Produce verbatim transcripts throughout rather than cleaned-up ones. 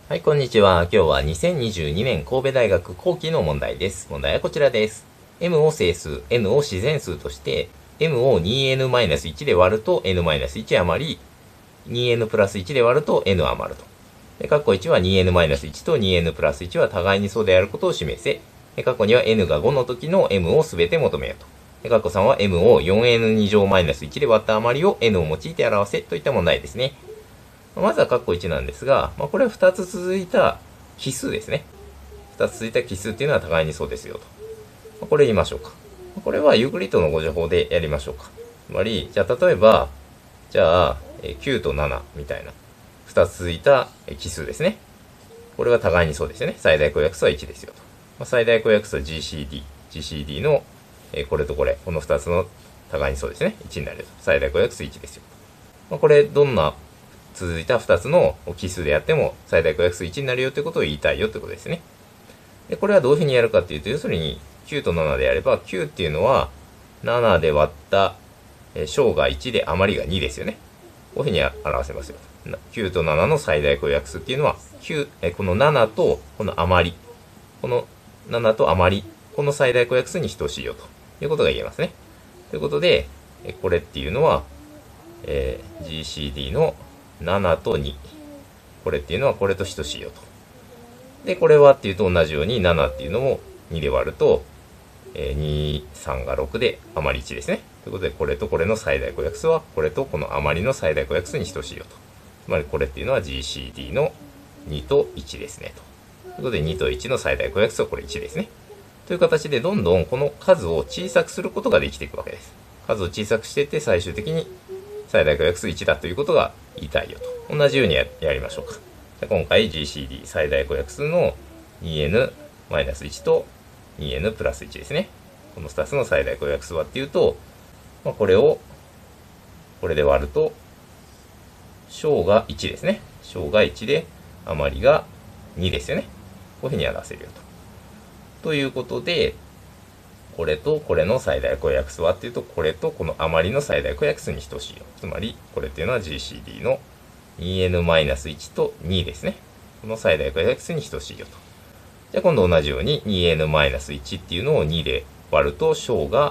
はい、こんにちは。今日はにせんにじゅうにねん神戸大学後期の問題です。問題はこちらです。M を整数、N を自然数として、M を にエヌマイナスいち で割ると エヌマイナスいち 余り、にエヌプラスいちで割ると N 余ると。で、括弧いちは にエヌマイナスいち と にエヌプラスいちは互いに相であることを示せ。で、括弧には N がごの時の M をすべて求めようと。で、括弧さんは M を よんエヌに 乗マイナスいちで割った余りを N を用いて表せといった問題ですね。まずは括弧いちなんですが、まあ、これはふたつ続いた奇数ですね。ふたつ続いた奇数っていうのは互いにそうですよと。これ言いましょうか。これはユークリッドのご情報でやりましょうか。つまり、じゃあ例えば、じゃあきゅうとななみたいなふたつ続いた奇数ですね。これは互いにそうですよね。最大公約数はいちですよと。まあ、最大公約数は ジーシーディー。ジーシーディー のこれとこれ、このふたつの互いにそうですね。いちになると。最大公約数いちですよと。まあ、これどんな続いたふたつの奇数でやっても最大公約数いちになるよということを言いたいよということですね。で、これはどういうふうにやるかっていうと、要するにきゅうとななでやれば、きゅうっていうのはななで割った小がいちで余りがにですよね。こういうふうに表せますよ。きゅうとななの最大公約数っていうのは、きゅうえこのななとこの余り、このななと余り、この最大公約数に等しいよということが言えますね。ということで、これっていうのは、えー、ジーシーディー のななとに。これっていうのはこれと等しいよと。で、これはっていうと同じようにななっていうのもにで割ると、えー、に、さんがろくで余りいちですね。ということで、これとこれの最大公約数は、これとこの余りの最大公約数に等しいよと。つまりこれっていうのは ジーシーディー のにといちですねと。ということで、にといちの最大公約数はこれいちですね。という形で、どんどんこの数を小さくすることができていくわけです。数を小さくしていって、最終的に最大公約数いちだということが言いたいよと。同じように や, やりましょうか。今回 ジーシーディー 最大公約数の にエヌマイナスいち と にエヌプラスいちですね。このふたつの最大公約数はっていうと、まあ、これをこれで割ると小がいちですね。小がいちで余りがにですよね。こういうふうに表せるよと。ということで、これとこれの最大公約数はっていうと、これとこの余りの最大公約数に等しいよ。つまり、これっていうのは ジーシーディー の にエヌマイナスいち とにですね。この最大公約数に等しいよと。じゃあ今度同じように にエヌマイナスいち っていうのをにで割ると、小が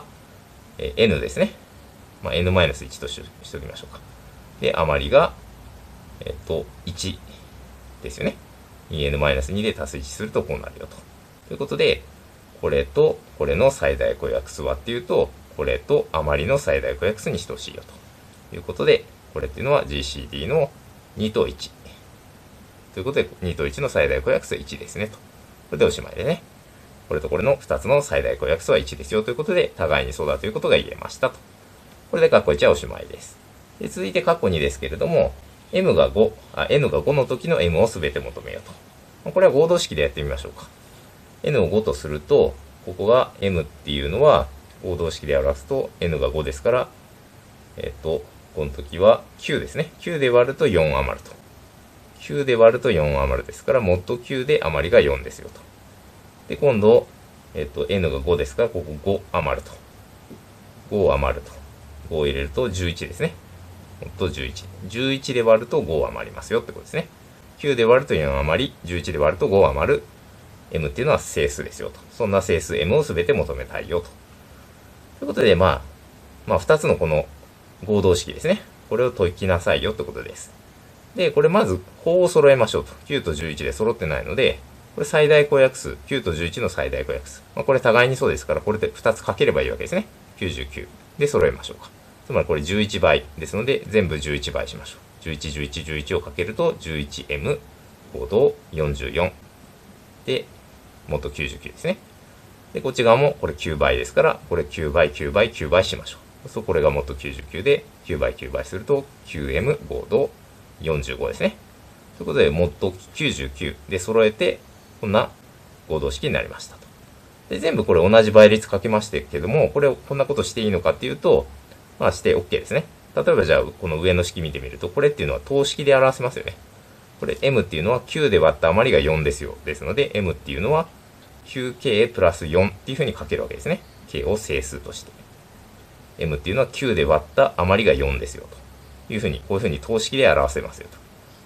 N ですね。まあ、エヌマイナスいち としときましょうか。で、余りが、えっと、いちですよね。にエヌマイナスに で足すいちするとこうなるよと。ということで、これとこれの最大公約数はっていうと、これと余りの最大公約数に等しいよということで、これっていうのは ジーシーディー のにといち。ということで、にといちの最大公約数はいちですねと。これでおしまいでね。これとこれのふたつの最大公約数はいちですよということで、互いにそうだということが言えましたと。これで括弧いちはおしまいです。で、続いて括弧にですけれども、M がご、あ、N がごの時の M をすべて求めようと。これは合同式でやってみましょうか。N をごとすると、ここが M っていうのは合同式で表すと N がごですから、えっと、この時はきゅうですね。きゅうで割るとよん余ると。きゅうで割るとよん余るですから、もっときゅうで余りがよんですよと。で、今度、えっと、N がごですから、ここご余ると。ご余ると。ごを入れるとじゅういちですね。もっとじゅういち。じゅういちで割るとご余りますよってことですね。きゅうで割るとよん余り、じゅういちで割るとご余る。M っていうのは整数ですよと。そんな整数 M をすべて求めたいよと。ということで、まあ、まあ、ふたつのこの合同式ですね。これを解きなさいよってことです。で、これまず、項を揃えましょうと。きゅうとじゅういちで揃ってないので、これ最大公約数。きゅうとじゅういちの最大公約数。まあ、これ互いにそうですから、これでふたつかければいいわけですね。きゅうじゅうきゅうで揃えましょうか。つまりこれじゅういちばいですので、全部じゅういちばいしましょう。じゅういち、じゅういち、じゅういちをかけると じゅういちエム 合同よんじゅうよん。で、もっときゅうじゅうきゅうですね。で、こっち側もこれきゅうばいですから、これきゅうばい、きゅうばい、きゅうばいしましょう。そう、これがもっときゅうじゅうきゅうで、きゅうばい、きゅうばいすると きゅうエム 合同よんじゅうごですね。ということで、もっときゅうじゅうきゅうで揃えて、こんな合同式になりましたと。で、全部これ同じ倍率かけましてけども、これをこんなことしていいのかっていうと、まあして OK ですね。例えばじゃあ、この上の式見てみると、これっていうのは等式で表せますよね。これ M っていうのはきゅうで割った余りがよんですよ。ですので M っていうのは きゅうケー プラスよんっていう風に書けるわけですね。K を整数として。M っていうのはきゅうで割った余りがよんですよ。という風に、こういう風に等式で表せますよと。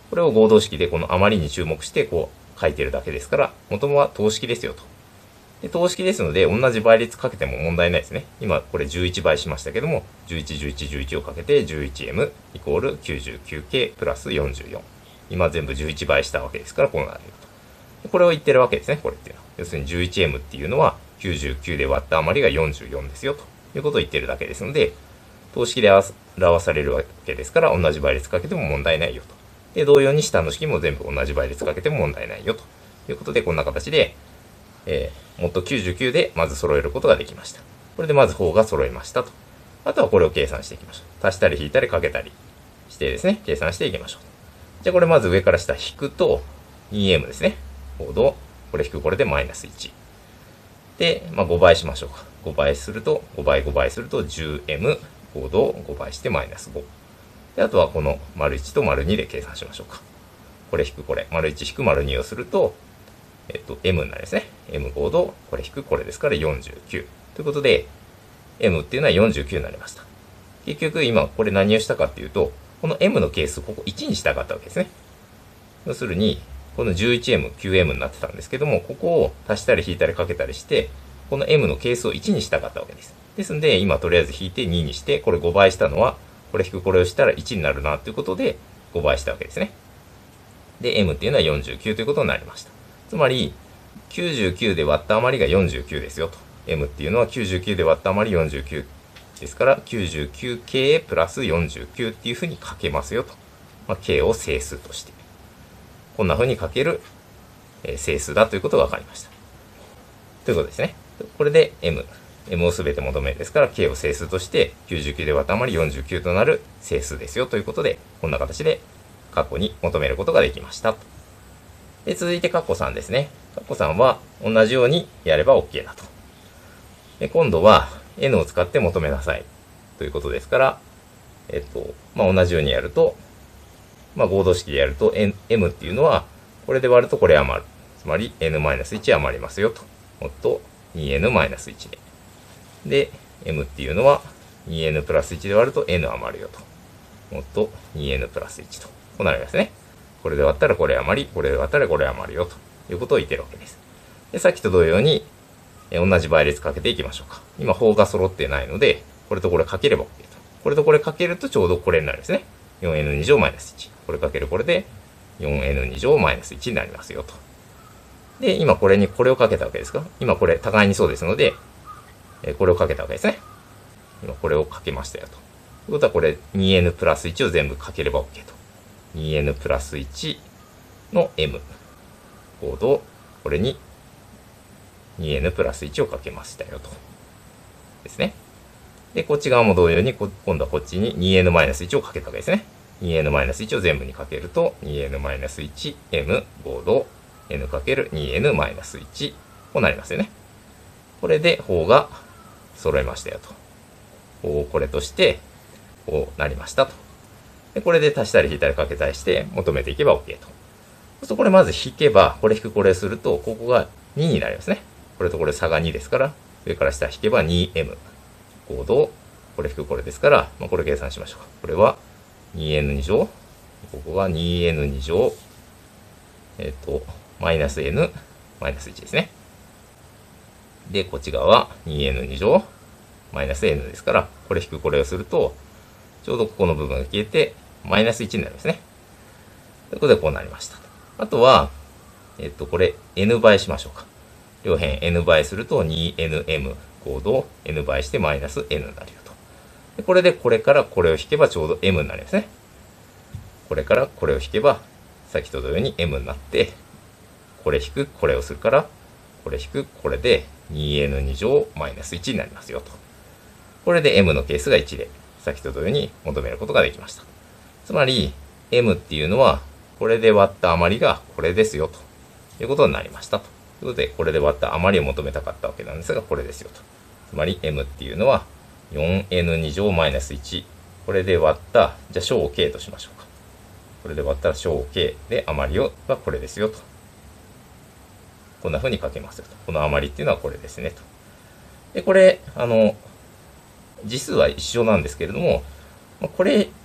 これを合同式でこの余りに注目してこう書いてるだけですから、元は等式ですよと。で、等式ですので、同じ倍率かけても問題ないですね。今、これじゅういちばいしましたけども、じゅういち、じゅういち、じゅういちをかけて じゅういちエム イコール きゅうじゅうきゅうケー プラスよんじゅうよん。今全部じゅういちばいしたわけですから、こうなるよと。これを言ってるわけですね、これっていうのは。要するに じゅういちエム っていうのは、きゅうじゅうきゅうで割った余りがよんじゅうよんですよ、ということを言ってるだけですので、等式で表されるわけですから、同じ倍率かけても問題ないよと。で、同様に下の式も全部同じ倍率かけても問題ないよということで、こんな形で、えー、もっときゅうじゅうきゅうでまず揃えることができました。これでまず方が揃いましたと。あとはこれを計算していきましょう。足したり引いたりかけたりしてですね、計算していきましょう。じゃあこれまず上から下引くと にエム ですね。コード、これ引くこれでマイナスいち。で、まあ、ごばいしましょうか。ごばいすると、ごばいごばいすると じゅうエム、コードをごばいしてマイナスご。で、あとはこの丸いちと丸にで計算しましょうか。これ引くこれ、丸いち引く丸にをすると、えっと、M になりますね。M コード、これ引くこれですからよんじゅうきゅう。ということで、M っていうのはよんじゅうきゅうになりました。結局今これ何をしたかっていうと、この M の係数ここいちにしたかったわけですね。要するに、この じゅういちエム、きゅうエム になってたんですけども、ここを足したり引いたりかけたりして、この M の係数をいちにしたかったわけです。ですので、今とりあえず引いてににして、これごばいしたのは、これ引くこれをしたらいちになるなということで、ごばいしたわけですね。で、M っていうのはよんじゅうきゅうということになりました。つまり、きゅうじゅうきゅうで割った余りがよんじゅうきゅうですよと。M っていうのはきゅうじゅうきゅうで割った余りよんじゅうきゅうですから、きゅうじゅうきゅうケー プラスよんじゅうきゅうっていうふうに書けますよと。まあ、K を整数として。こんなふうに書ける整数だということが分かりました。ということですね。これで M。M をすべて求めるですから、K を整数として、きゅうじゅうきゅうで割った余りよんじゅうきゅうとなる整数ですよということで、こんな形で括弧に求めることができました。で、続いて括弧さんですね。括弧さんは同じようにやれば OK だと。で、今度は N を使って求めなさいということですから、えっと、まあ、同じようにやると、まあ、合同式でやると、N、M っていうのは、これで割るとこれ余る。つまり エヌマイナスいち 余りますよと。もっと にエヌマイナスいち で。で、M っていうのは にエヌプラスいちで割ると N 余るよと。もっと にエヌプラスいちと。こうなりますね。これで割ったらこれ余り、これで割ったらこれ余るよということを言ってるわけです。で、さっきと同様に、え同じ倍率かけていきましょうか。今、方が揃ってないので、これとこれかければ OK と。これとこれかけるとちょうどこれになるんですね。よんエヌに 乗マイナスいち。これかけるこれで よんエヌに 乗マイナスいちになりますよと。で、今これにこれをかけたわけですか。今これ互いにそうですので、えこれをかけたわけですね。今これをかけましたよと。ということはこれ にエヌ プラスいちを全部かければ OK と。にエヌ プラスいちの M コードをこれに にエヌ プラスいちをかけましたよと。ですね。で、こっち側も同様に、今度はこっちに にエヌマイナスいちをかけたわけですね。にエヌマイナスいちを全部にかけると、にエヌマイナスいちエム 合同 N かける にエヌマイナスいち こうなりますよね。これで方が揃えましたよと。方をこれとして、こうなりましたと。で、これで足したり引いたりかけたりして求めていけば OK と。そうするとこれまず引けば、これ引くこれすると、ここがにになりますね。これとこれ差がにですから、上から下引けば にエム。コードを、これ引くこれですから、まあ、これ計算しましょうか。これは にエヌに 乗。ここが にエヌに 乗。えっと、マイナス N、マイナスいちですね。で、こっち側は にエヌに 乗、マイナス N ですから、これ引くこれをすると、ちょうどここの部分が消えて、マイナスいちになりますね。ということで、こうなりました。あとは、えっと、これ N 倍しましょうか。両辺 N 倍すると にエヌエム コードを N 倍してマイナス N になるよと。でこれでこれからこれを引けばちょうど M になりますね。これからこれを引けば、さっきと同様に M になって、これ引くこれをするから、これ引くこれで にエヌに 乗マイナスいちになりますよと。これで M の係数がいちで、さっきと同様に求めることができました。つまり、M っていうのは、これで割った余りがこれですよということになりましたと。ということで、これで割った余りを求めたかったわけなんですが、これですよと。つまり M っていうのは よんエヌに 乗マイナスいち。これで割った、じゃあ小 K としましょうか。これで割ったら小 K で余りをがこれですよと。こんな風に書けますよと。この余りっていうのはこれですねと。で、これ、あの、次数は一緒なんですけれども、これ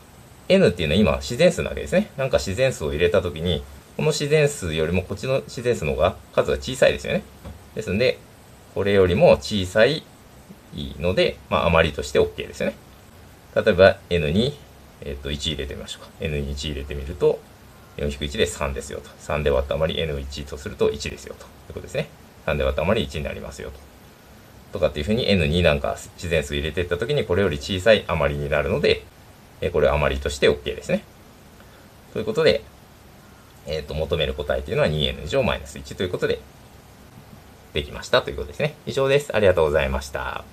N っていうのは今自然数なわけですね。なんか自然数を入れたときに、この自然数よりもこっちの自然数の方が数が小さいですよね。ですので、これよりも小さいので、まあ余りとして OK ですよね。例えば N に、えっといち入れてみましょうか。N にいち入れてみると、よんひくいちでさんですよと。さんで割った余り エヌいち とするといちですよと。ということですね。さんで割った余りいちになりますよと。とかっていうふうに エヌに なんか自然数入れていったときにこれより小さい余りになるので、えこれは余りとして OK ですね。ということで、えっと、求める答えというのは にエヌ 以上マイナスいちということで、できましたということですね。以上です。ありがとうございました。